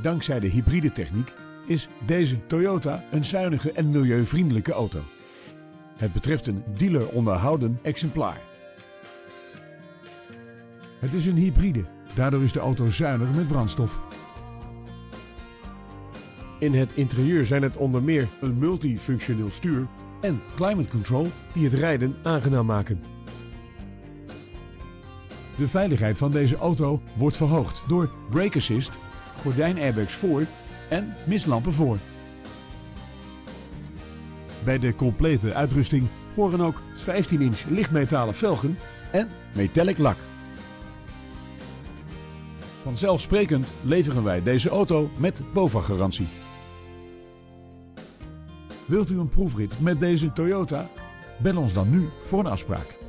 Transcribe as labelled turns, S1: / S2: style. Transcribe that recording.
S1: Dankzij de hybride techniek is deze Toyota een zuinige en milieuvriendelijke auto. Het betreft een dealer onderhouden exemplaar. Het is een hybride, daardoor is de auto zuinig met brandstof. In het interieur zijn het onder meer een multifunctioneel stuur en climate control die het rijden aangenaam maken. De veiligheid van deze auto wordt verhoogd door brake assist, gordijnairbags voor en mistlampen voor. Bij de complete uitrusting horen ook 15-inch lichtmetalen velgen en metallic lak. Vanzelfsprekend leveren wij deze auto met BOVAG-garantie. Wilt u een proefrit met deze Toyota? Bel ons dan nu voor een afspraak.